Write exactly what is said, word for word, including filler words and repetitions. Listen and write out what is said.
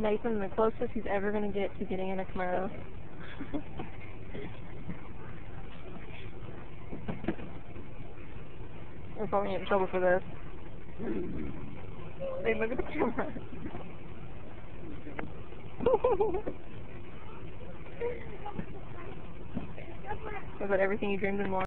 Nathan, the closest he's ever going to get to getting in a Camaro. We're probably in trouble for this. Hey, look at the camera. Was that everything you dreamed and more?